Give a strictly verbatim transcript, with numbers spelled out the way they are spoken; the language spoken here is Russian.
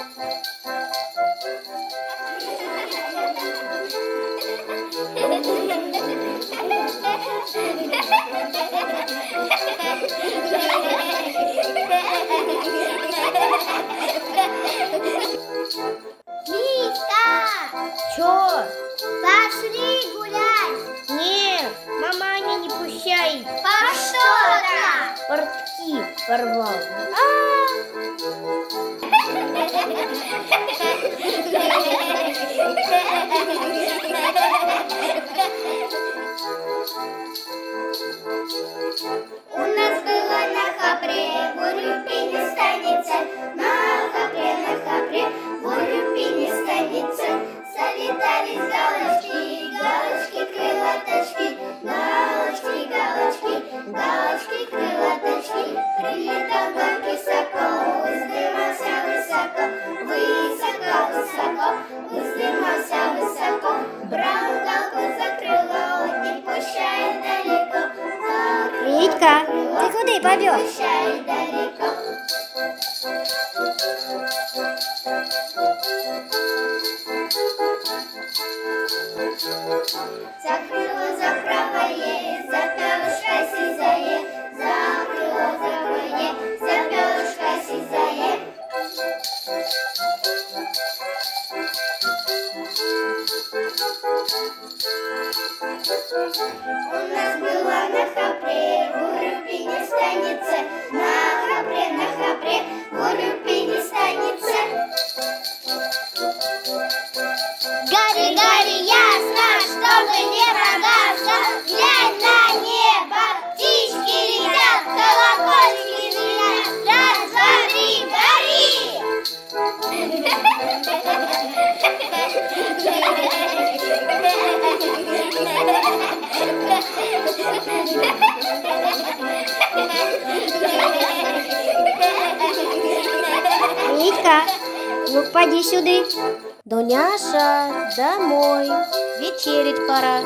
Чё? Пошли гулять. Нет, мама Аня не пущает. По что-то? Портки порвал. У нас было на хапре, в Урюпине станица. На хапре, на хапре, в Урюпине станица. Залетались галочки, галочки, крылаточки, галочки, галочки, галочки, крылаточки. Прилетал гонки сокол, вздымался высоко, высоко, высоко, вздымался высоко. Брал галку за крыло, не пущает далеко. Витька, ты куда побёг? Пущает далеко. За крыло, за правое, за перышко сизое, за крыло, за правое, за перышко сизое. У нас была на хапре, в Урюпине станица. На хапре, на хапре, в Урюпине станица. Гори, гори, ясно, чтобы не прогасла. Глянь на небо, птички летят, колокольчики звенят. Раз, два, три, гори! Витька, ну поди сюда. Дуняша, домой, вечерить пора.